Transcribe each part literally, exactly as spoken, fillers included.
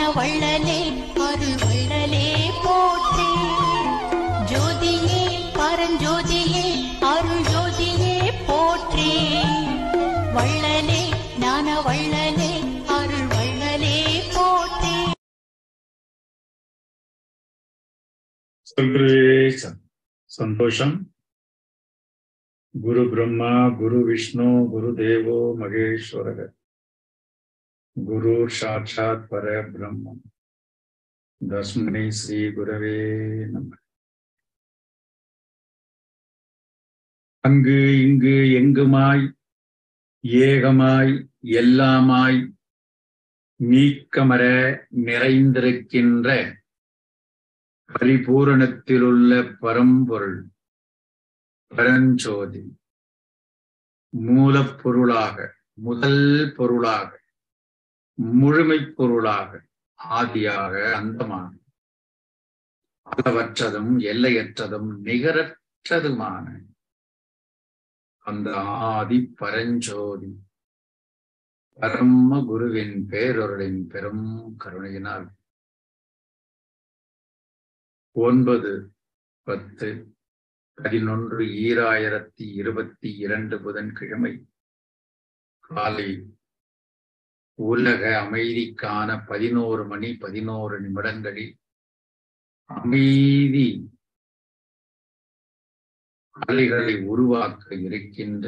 வள்ளலே அருள் வள்ளலே போற்றி. ஜோதியே பரஞ்சோதியே அருள் ஜோதியே போற்றி. வள்ளலே ஞான வள்ளலே அருள் வள்ளலே போற்றி. சந்தோஷம். குரு பிரம்மா குரு விஷ்ணு குரு தேவோ மகேஸ்வரக குரு சாட்சாத் பர பிரம்மம் தஸ்மை ஸ்ரீ குரவே நம. அங்கு இங்கு எங்குமாய் ஏகமாய் எல்லாமாய் நீக்கமர நிறைந்திருக்கின்ற பரிபூரணத்திலுள்ள பரம்பொருள் பரஞ்சோதி மூலப்பொருளாக, முதல் பொருளாக, முழுமை பொருளாக, ஆதியாக, அந்தமாக, அளவற்றதும் எல்லையற்றதும் நிகரற்றதுமான அந்த ஆதி பரஞ்சோதி பரம குருவின் பேரொருளின் பெரும் கருணையினால் ஒன்பது பத்து பதினொன்று ஈராயிரத்தி இருபத்தி இரண்டு புதன்கிழமை காலை உலக அமைதிக்கான பதினோரு மணி பதினோரு நிமிடங்களில் அமைதி அலைகளை உருவாக்க இருக்கின்ற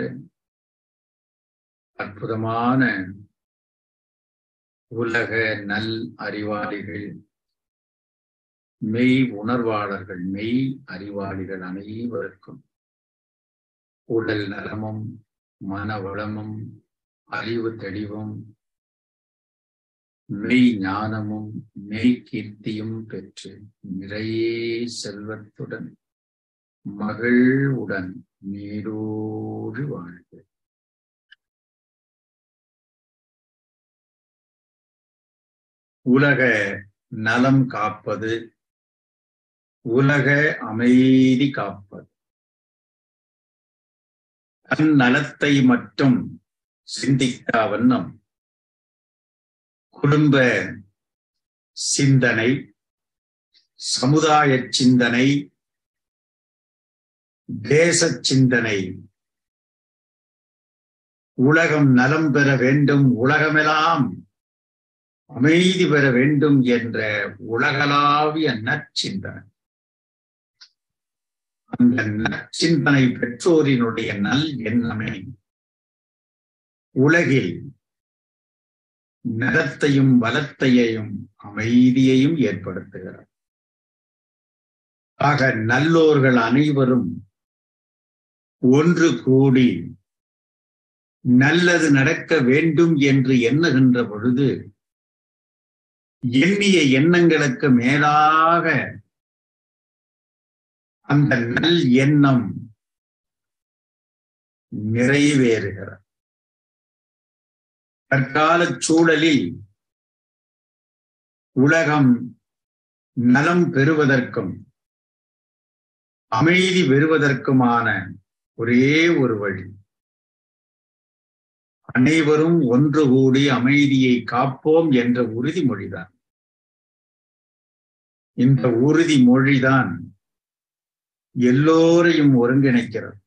அற்புதமான உலக நல் அறிவாளிகள், மெய் உணர்வாளர்கள், மெய் அறிவாளிகள் அனைவருக்கும் உடல் நலமும் மன வளமும் அறிவு தெளிவும் மெய் ஞானமும் மெய் கீர்த்தியும் பெற்று நிறைய செல்வத்துடன் மகிழ்வுடன் நீடோடு வாழ்க. உலக நலம் காப்பது, உலக அமைதி காப்பது, தன் நலத்தை மட்டும் சிந்திக்கா வண்ணம் குடும்ப சிந்தனை, சமுதாய சிந்தனை, தேச சிந்தனை, உலகம் நலம் பெற வேண்டும், உலகமெல்லாம் அமைதி பெற வேண்டும் என்ற உலகளாவிய நற்சிந்தனை. அந்த நற்சிந்தனை பெற்றோரினுடைய நல் எண்ணமே உலகில் நலத்தையும் வளத்தையையும் அமைதியையும் ஏற்படுத்துகிறார். ஆக நல்லோர்கள் அனைவரும் ஒன்று கூடி நல்லது நடக்க வேண்டும் என்று எண்ணுகின்ற பொழுது எண்ணிய எண்ணங்களுக்கு மேலாக அந்த நல் எண்ணம் நிறைவேறுகிறார். தற்கால சூழலில் உலகம் நலம் பெறுவதற்கும் அமைதி பெறுவதற்குமான ஒரே ஒரு வழி, அனைவரும் ஒன்று கூடி அமைதியை காப்போம் என்ற உறுதிமொழிதான். இந்த உறுதிமொழிதான் எல்லோரையும் ஒருங்கிணைக்கிறது.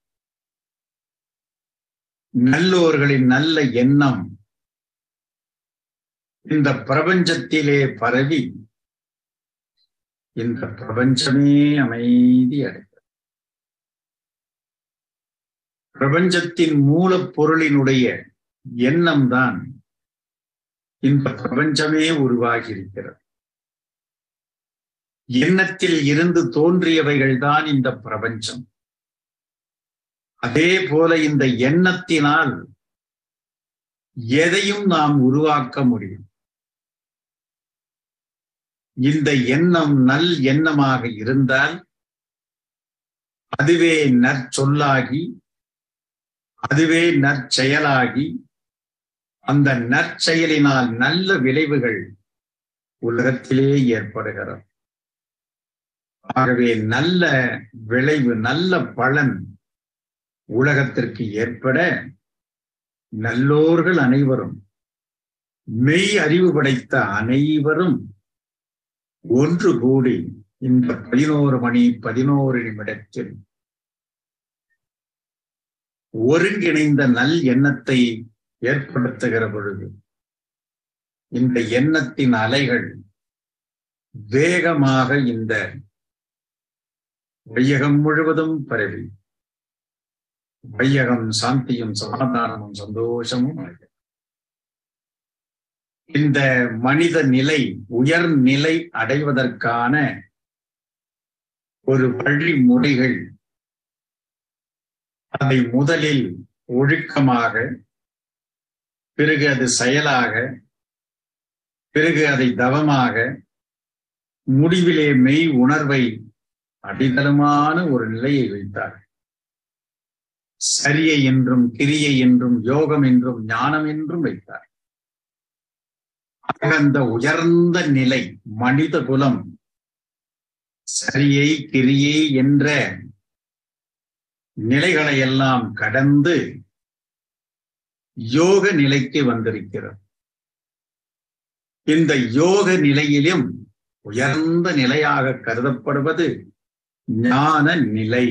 நல்லோர்களின் நல்ல எண்ணம் இந்த பிரபஞ்சத்திலே பரவி இந்த பிரபஞ்சமே அமைதி அடைகிறது. பிரபஞ்சத்தின் மூலப்பொருளினுடைய எண்ணம் தான் இந்த பிரபஞ்சமே உருவாகி இருக்கிறது. எண்ணத்தில் இருந்து தோன்றியவைகள் தான் இந்த பிரபஞ்சம். அதே போல இந்த எண்ணத்தினால் எதையும் நாம் உருவாக்க முடியும். இந்த எண்ணம் நல் எண்ணமாக இருந்தால் அதுவே நற்சொல்லாகி, அதுவே நற்செயலாகி, அந்த நற்செயலினால் நல்ல விளைவுகள் உலகத்திலே ஏற்படுகிறது. ஆகவே நல்ல விளைவு, நல்ல பலன் உலகத்திற்கு ஏற்பட நல்லோர்கள் அனைவரும், மெய் அறிவு படைத்த அனைவரும் ஒன்று கூடி இந்த பதினோரு மணி பதினோரு நிமிடத்தில் ஒருங்கிணைந்த நல் எண்ணத்தை ஏற்படுத்துகிற பொழுது இந்த எண்ணத்தின் அலைகள் வேகமாக இந்த வையகம் முழுவதும் பரவி வையகம் சாந்தியும் சமாதானமும் சந்தோஷமும் இந்த மனித நிலை உயர்நிலை அடைவதற்கான ஒரு வழிமுறைகள் அதை முதலில் ஒழுக்கமாக, பிறகு அது செயலாக, பிறகு அதை தவமாக, முடிவிலே மெய் உணர்வை அடித்தளமான ஒரு நிலையை வைத்தார். சரியை என்றும் கிரியை என்றும் யோகம் என்றும் ஞானம் என்றும் வைத்தார். அந்த உயர்ந்த நிலை மனித குலம் சரியை கிரியை என்ற நிலைகளை எல்லாம் கடந்து யோக நிலைக்கு வந்திருக்கிறது. இந்த யோக நிலையிலும் உயர்ந்த நிலையாக கருதப்படுவது ஞான நிலை.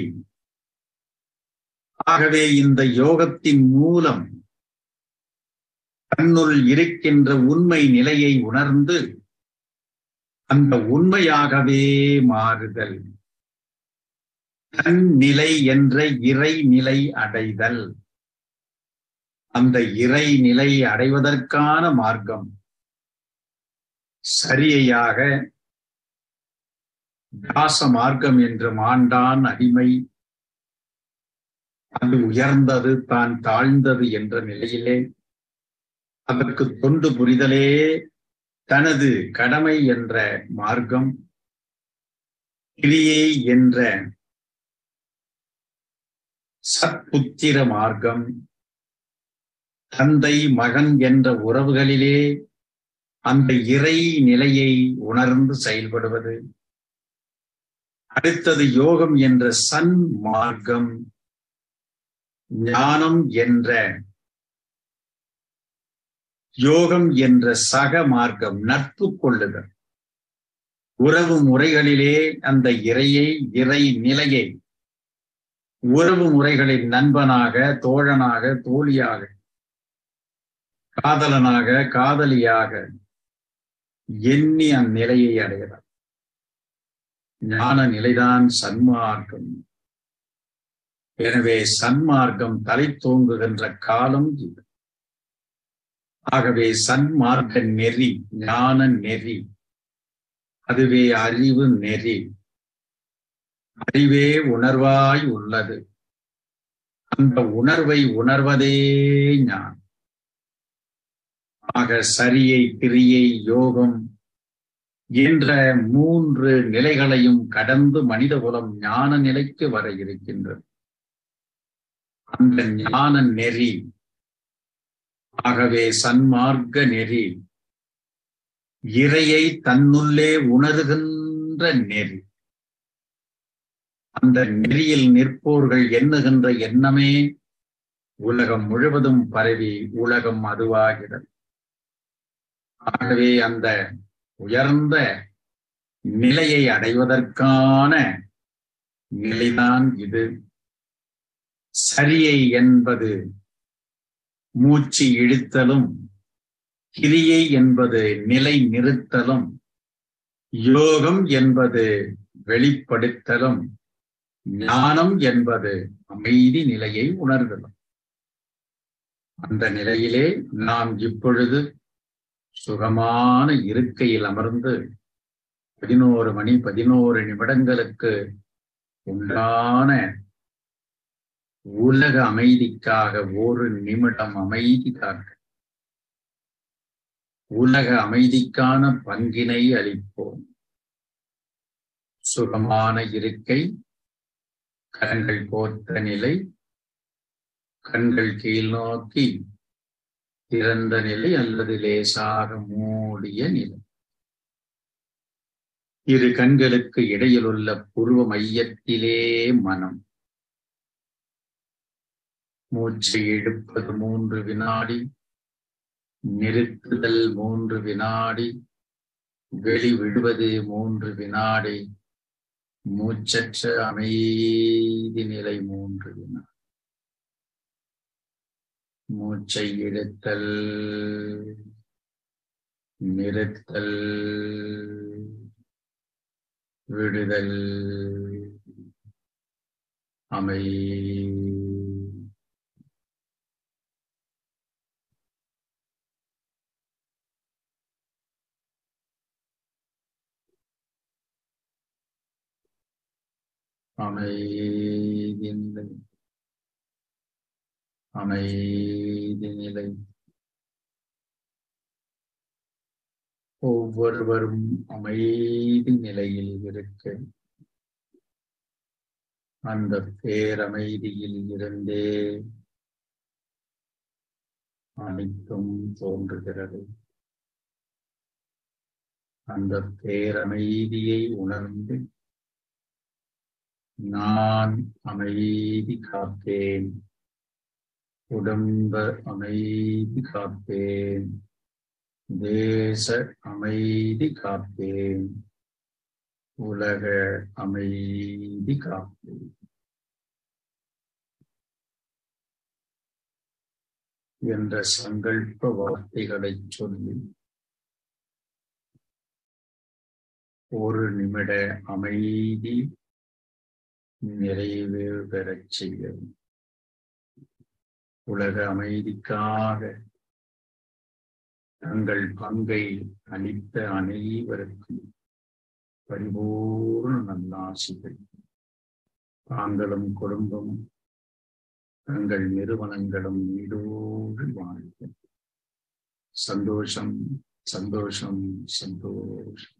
ஆகவே இந்த யோகத்தின் மூலம் தன்னுள் இருக்கின்ற உண்மை நிலையை உணர்ந்து அந்த உண்மையாகவே மாறுதல், தன் நிலை என்ற இறை நிலை அடைதல். அந்த இறை நிலை அடைவதற்கான மார்க்கம் சரியையாக தாச மார்க்கம் என்று மாண்டான் அடிமை, அது உயர்ந்தது தான் தாழ்ந்தது என்ற நிலையிலே அதற்கு தொண்டு புரிதலே தனது கடமை என்ற மார்க்கம், கிரியை என்ற சத்புத்திர மார்க்கம், தந்தை மகன் என்ற உறவுகளிலே அந்த இறை நிலையை உணர்ந்து செயல்படுவது, அடுத்தது யோகம் என்ற சன் மார்க்கம், ஞானம் என்ற யோகம் என்ற சக மார்க்கம், நட்பு கொள்ளுதல், உறவு முறைகளிலே அந்த இறையை இறை நிலையை உறவு முறைகளின் நண்பனாக, தோழனாக, தோழியாக, காதலனாக, காதலியாக எண்ணி அந்நிலையை அடைகிறார். ஞான நிலைதான் சன்மார்க்கம். எனவே சன்மார்க்கம் தலை தோங்குகின்ற காலம் இது. ஆகவே சன்மார்க்க நெறி, ஞான நெறி, அதுவே அறிவு நெறி. அறிவே உணர்வாய் உள்ளது. அந்த உணர்வை உணர்வதே ஞானம். ஆக சரியை கிரியை யோகம் என்ற மூன்று நிலைகளையும் கடந்து மனிதகுலம் ஞான நிலைக்கு வர இருக்கின்றது. அந்த ஞான நெறி, ஆகவே சன்மார்க்க நெறி, இறையை தன்னுள்ளே உணர்கின்ற நெறி. அந்த நெறியில் நிற்போர்கள் எண்ணுகின்ற எண்ணமே உலகம் முழுவதும் பரவி உலகம் அதுவாகிறது. ஆகவே அந்த உயர்ந்த நிலையை அடைவதற்கான நிலைதான் இது. சரியை என்பது மூச்சு இழுத்தலும், கிரியை என்பது நிலை நிறுத்தலும், யோகம் என்பது வெளிப்படுத்தலும், ஞானம் என்பது அமைதி நிலையை உணர்தலும். அந்த நிலையிலே நாம் இப்பொழுது சுகமான இருக்கையில் அமர்ந்து பதினோரு மணி பதினோரு நிமிடங்களுக்கு உண்டான உலக அமைதிக்காக ஒரு நிமிடம் அமைதி காக்க உலக அமைதிக்கான பங்கினை அளிப்போம். சுகமான இருக்கை, கண்கள் கோர்த்த நிலை, கண்கள் கீழ் நோக்கி திறந்த நிலை அல்லது லேசாக மூடிய நிலை. இரு கண்களுக்கு இடையிலுள்ள புருவ மையத்திலே மனம். மூச்சை இழுப்பது மூன்று வினாடி, நிறுத்துதல் மூன்று வினாடி, வெளி விடுவது மூன்று வினாடி, மூச்சற்ற அமைதி நிலை மூன்று வினாடி. மூச்சை இழுத்தல், நிறுத்தல், விடுதல், அமைதி. அமைதி நிலை, அமைதி நிலை. ஒவ்வொருவரும் அமைதி நிலையில் இருக்க அந்த பேரமைதியில் இருந்தே அனைத்தும் தோன்றுகிறது. அந்த பேரமைதியை உணர்ந்து நான் அமைதி காப்பேன், குடும்ப அமைதி காப்பேன், தேச அமைதி காப்பேன், உலக அமைதி காப்பேன் என்ற சங்கல்ப வார்த்தைகளை சொல்லி ஒரு நிமிட அமைதி நிறைவு பெறச் செய்யும். உலக அமைதிக்காக தங்கள் பங்கை அளித்த அனைவருக்கும் பரிபூர்ண நல்லாசிகள். தாங்களும் குடும்பமும் தங்கள் நிறுவனங்களும் நீடோடு வாழ்க. சந்தோஷம், சந்தோஷம், சந்தோஷம்.